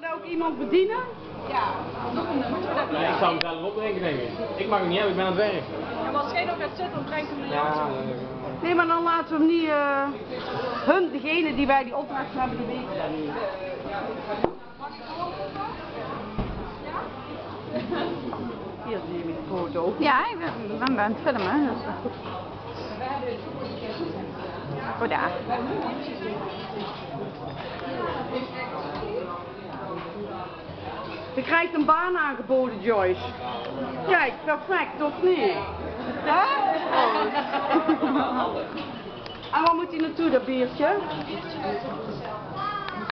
jij ook iemand bedienen? Ja, nog een nummer. Nee, ik zou hem zelf opdrinken, denk ik. Ik mag hem niet hebben, ik ben aan het werk. Ja, maar als jij nog gaat zitten, dan krijg je hem naar jou toe. Nee, maar dan laten we hem niet... degene die wij die opdracht hebben, die weten dat niet. Hier zie je mijn foto. Ja, ik ben aan het filmen. Dus. Oh, daar. Je krijgt een baan aangeboden, Joyce. Kijk, perfect, of niet? Hè? Oh. En waar moet hij naartoe, dat biertje?